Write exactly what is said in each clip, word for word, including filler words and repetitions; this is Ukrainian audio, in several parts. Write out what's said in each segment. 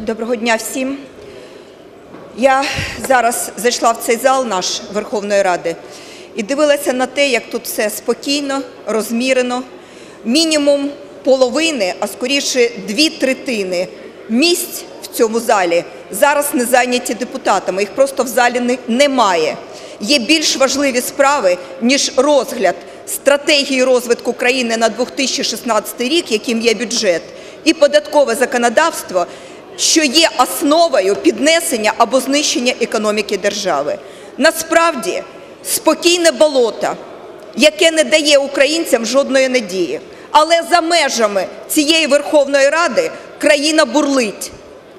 Доброго дня всім. Я зараз зайшла в цей зал наш Верховної Ради і дивилася на те, як тут все спокійно, розмірено. Мінімум половини, а скоріше дві третини місць в цьому залі зараз не зайняті депутатами, їх просто в залі немає. Є більш важливі справи, ніж розгляд стратегії розвитку країни на дві тисячі шістнадцятий рік, яким є бюджет, і податкове законодавство, що є основою піднесення або знищення економіки держави. Насправді, спокійне болото, яке не дає українцям жодної надії. Але за межами цієї Верховної Ради країна бурлить.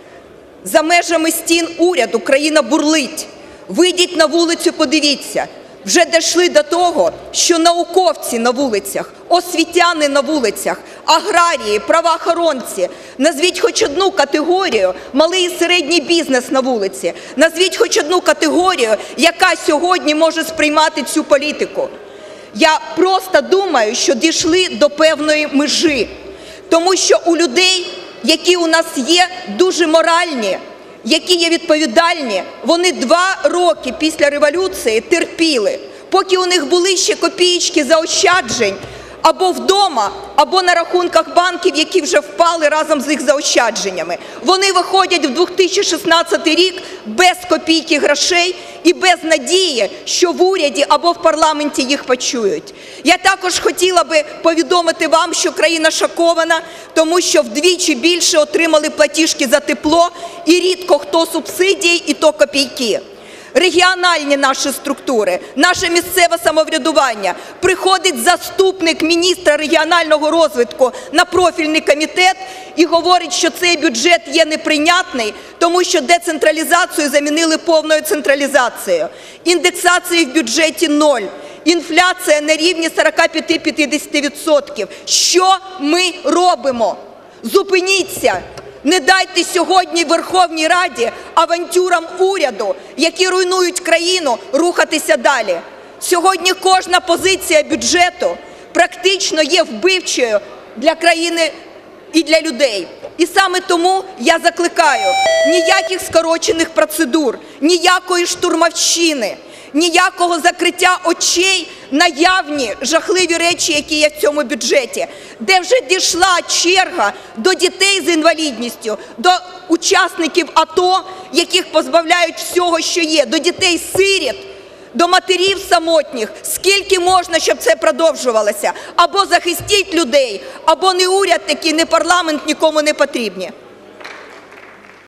За межами стін уряду країна бурлить. Вийдіть на вулицю, подивіться. Вже дійшли до того, що науковці на вулицях, освітяни на вулицях, аграрії, правоохоронці. Назвіть хоч одну категорію, малий і середній бізнес на вулиці. Назвіть хоч одну категорію, яка сьогодні може сприймати цю політику. Я просто думаю, що дійшли до певної межі. Тому що у людей, які у нас є, дуже моральні, які є відповідальні, вони два роки після революції терпіли, поки у них були ще копієчки заощаджень або вдома, або на рахунках банків, які вже впали разом з їх заощадженнями. Вони виходять в дві тисячі шістнадцятий рік без копійки грошей і без надії, що в уряді або в парламенті їх почують. Я також хотіла би повідомити вам, що країна шокована, тому що вдвічі більше отримали платіжки за тепло, і рідко хто субсидії, і то копійки. Регіональні наші структури, наше місцеве самоврядування. Приходить заступник міністра регіонального розвитку на профільний комітет і говорить, що цей бюджет є неприйнятний, тому що децентралізацію замінили повною централізацією. Індексації в бюджеті ноль. Інфляція на рівні сорок п'ять - п'ятдесят відсотків. Що ми робимо? Зупиніться! Не дайте сьогодні Верховній Раді авантюрам уряду, які руйнують країну, рухатися далі. Сьогодні кожна позиція бюджету практично є вбивчою для країни і для людей. І саме тому я закликаю: ніяких скорочених процедур, ніякої штурмовщини, ніякого закриття очей на явні жахливі речі, які є в цьому бюджеті, де вже дійшла черга до дітей з інвалідністю, до учасників АТО, яких позбавляють всього, що є, до дітей-сиріт, до матерів самотніх. Скільки можна, щоб це продовжувалося? Або захистіть людей, або не уряд такий, не парламент нікому не потрібні.